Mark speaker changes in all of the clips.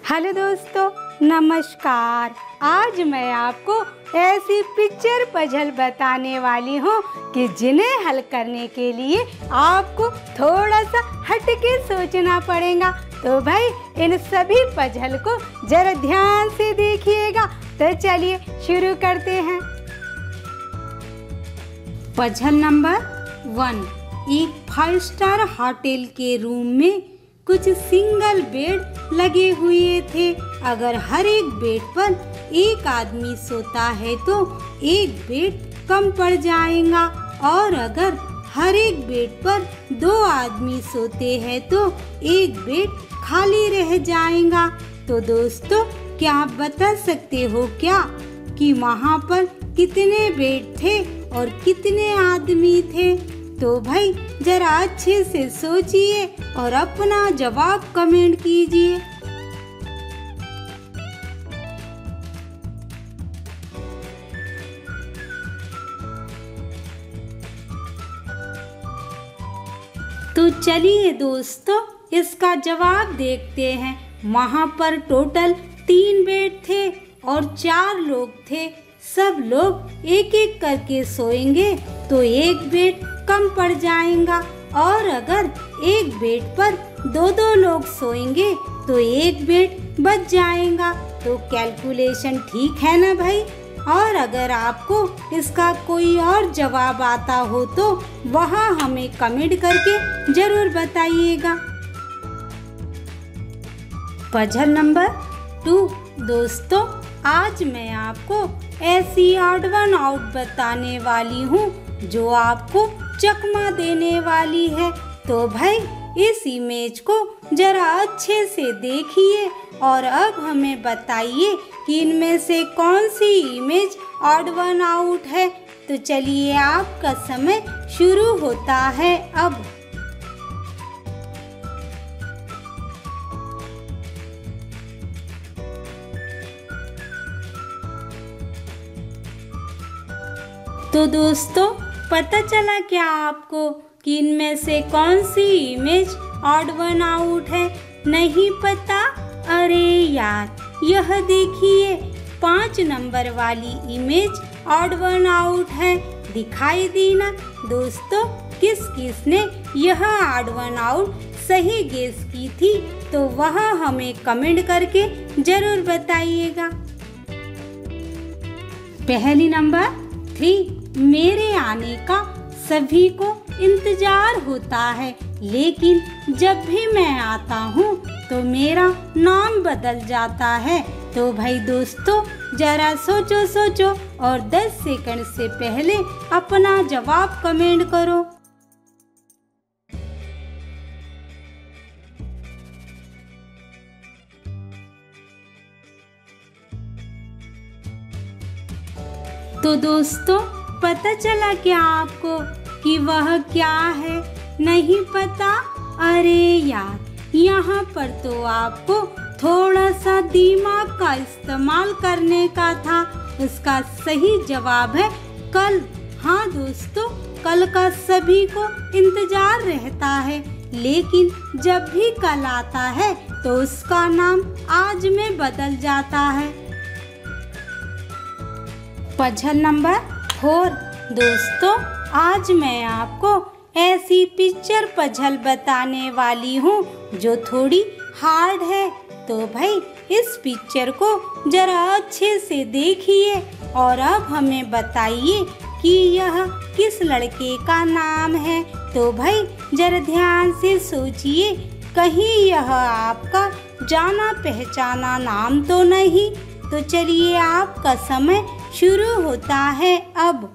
Speaker 1: Hello दोस्तों, नमस्कार। आज मैं आपको ऐसी पिक्चर पजल बताने वाली हूँ कि जिन्हें हल करने के लिए आपको थोड़ा सा हटके सोचना पड़ेगा। तो भाई इन सभी पजल को जरा ध्यान से देखिएगा। तो चलिए शुरू करते हैं। Puzzle number 1। एक 5 स्टार होटल के रूम में कुछ सिंगल बेड लगे हुए थे। अगर हर एक बेड पर एक आदमी सोता है तो एक बेड कम पड़ जाएगा, और अगर हर एक बेड पर 2 आदमी सोते हैं तो एक बेड खाली रह जाएगा। तो दोस्तों, क्या आप बता सकते हो क्या कि वहाँ पर कितने बेड थे और कितने आदमी थे? तो भाई जरा अच्छे से सोचिए और अपना जवाब कमेंट कीजिए। तो चलिए दोस्तों, इसका जवाब देखते हैं। वहाँ पर टोटल 3 बेड थे और 4 लोग थे। सब लोग एक एक करके सोएंगे तो एक बेड कम पड़ जाएगा, और अगर एक बेड पर 2-2 लोग सोएंगे तो एक बेड बच जाएगा। तो कैलकुलेशन ठीक है ना भाई? और अगर आपको इसका कोई और जवाब आता हो तो वह हमें कमेंट करके जरूर बताइएगा। Puzzle number 2। दोस्तों, आज मैं आपको ऐसी ऑड वन आउट बताने वाली हूँ जो आपको चकमा देने वाली है। तो भाई इस इमेज को जरा अच्छे से देखिए और अब हमें बताइए कि इनमें से कौन सी इमेज ऑड वन आउट है। तो चलिए, आपका समय शुरू होता है अब। तो दोस्तों, पता चला क्या आपको कि इनमें से कौन सी इमेज ऑड वन आउट है? नहीं पता? अरे यार, यह देखिए 5 नंबर वाली इमेज ऑड वन आउट है। दिखाई दी ना दोस्तों? किस किस ने यह ऑड वन आउट सही गेस की थी तो वह हमें कमेंट करके जरूर बताइएगा। पहली नंबर 3। मेरे आने का सभी को इंतजार होता है, लेकिन जब भी मैं आता हूँ तो मेरा नाम बदल जाता है। तो भाई दोस्तों, जरा सोचो और 10 सेकंड से पहले अपना जवाब कमेंट करो। तो दोस्तों, पता चला क्या आपको कि वह क्या है? नहीं पता? अरे यार, यहाँ पर तो आपको थोड़ा सा दिमाग का इस्तेमाल करने का था। उसका सही जवाब है कल। हाँ दोस्तों, कल का सभी को इंतजार रहता है, लेकिन जब भी कल आता है तो उसका नाम आज में बदल जाता है। Puzzle number 4। दोस्तों, आज मैं आपको ऐसी पिक्चर पजल बताने वाली हूँ जो थोड़ी हार्ड है। तो भाई इस पिक्चर को जरा अच्छे से देखिए और अब हमें बताइए कि यह किस लड़के का नाम है। तो भाई जरा ध्यान से सोचिए, कहीं यह आपका जाना पहचाना नाम तो नहीं? तो चलिए, आपका समय शुरू होता है अब।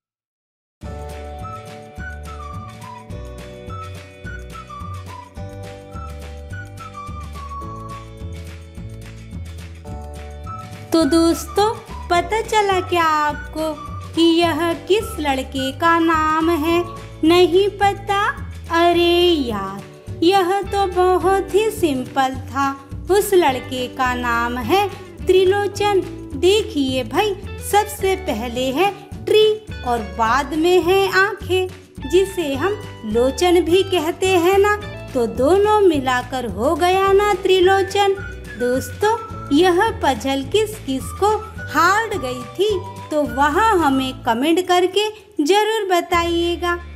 Speaker 1: तो दोस्तों, पता चला क्या आपको कि यह किस लड़के का नाम है? नहीं पता? अरे यार, यह तो बहुत ही सिंपल था। उस लड़के का नाम है त्रिलोचन। देखिए भाई, सबसे पहले है ट्री और बाद में है आंखें, जिसे हम लोचन भी कहते हैं ना। तो दोनों मिलाकर हो गया ना त्रिलोचन। दोस्तों, यह पजल किस किस को हार्ड गई थी तो वह हमें कमेंट करके जरूर बताइएगा।